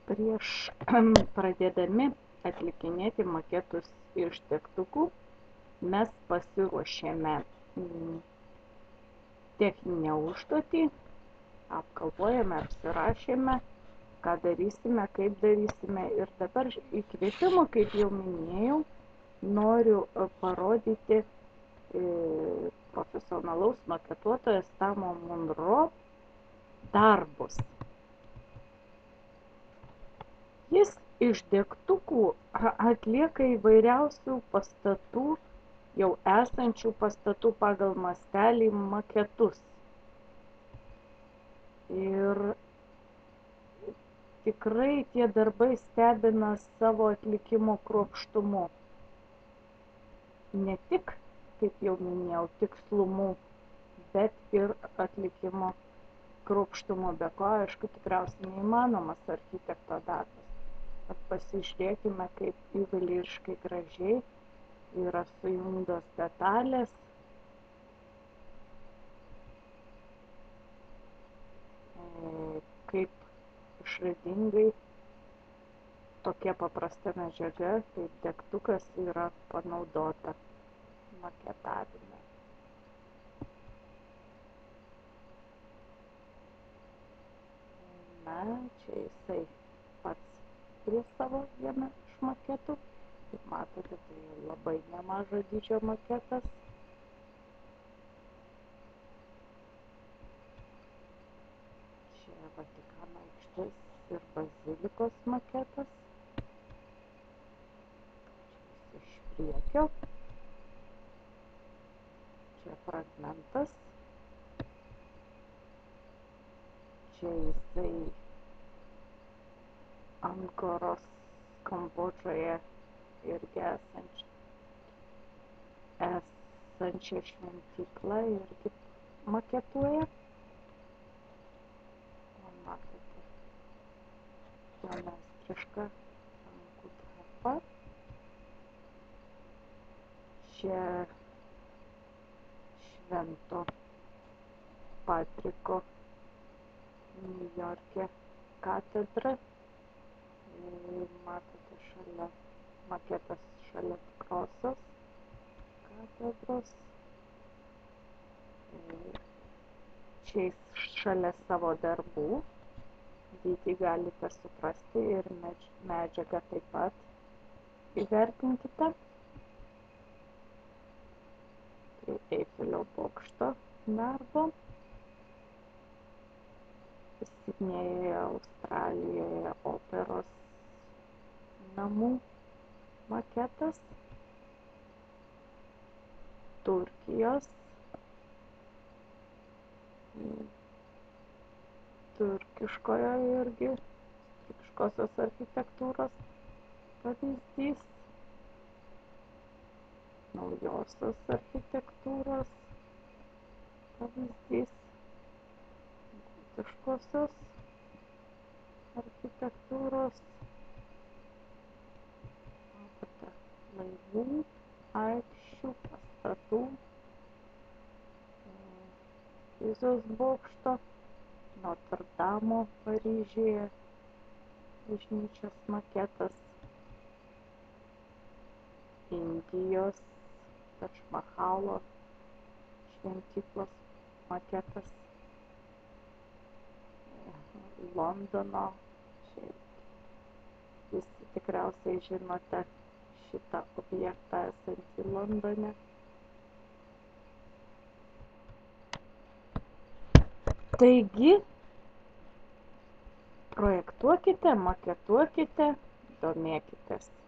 Prieš pradėdami atlikinėti maketus iš degtukų, mes pasiruošėme techninę užduotį, apgalvojame, apsirašėme, ką darysime, kaip darysime. Ir dabar įkvėpimo, kaip jau minėjau, noriu parodyti profesionalaus maketuotojo Samo Munro darbus. Jis iš degtukų atlieka įvairiausių pastatų, jau esančių pastatų pagal mastelį maketus. Ir tikrai tie darbai stebina savo atlikimo kruopštumu. Ne tik, kaip jau minėjau, tikslumu, bet ir atlikimo kruopštumu, be ko, aišku, tikriausiai neįmanomas architekto darbas. Pasižiūrėkime, kaip juvelyrškai gražiai yra sujungtos detalės. Kaip išradingai tokia paprasta medžiaga, kaip degtukas, yra panaudota maketavime. Na, čia jisai pats prie savo vieną iš maketų. Kaip matote, tai labai nemažo dydžio maketas. Čia Vatikano aikštės ir bazilikos maketas. Čia iš priekio. Čia fragmentas. Čia jisai Ankoros Kambodžoje irgi esančią šventyklą irgi maketuoja. Matote, jo meistrišką rankų darbą. Čia Švento Patriko Niujorke katedra. Matote šalia maketas šalia tikrosios katedros. Čia šalia savo darbų. Dydį galite suprasti ir medžiagą taip pat įvertinkite. Tai Eifelio bokšto darbo. Sidnėjuje, Australijoje operos namų maketas. Turkijos turkiškojo irgi turkiškosios architektūros pavyzdys. Naujosios architektūros pavyzdys. Gotiškosios architektūros. Matote, laivų, aikščių, pastatų, Pizos bokšto, Notre Dame Paryžiuje, bažnyčios maketas, Indijos Tadž Mahalo šventyklos maketas, Londono, visi tikriausiai žinote šitą objektą esantį Londone. Taigi, projektuokite, maketuokite, domėkitės.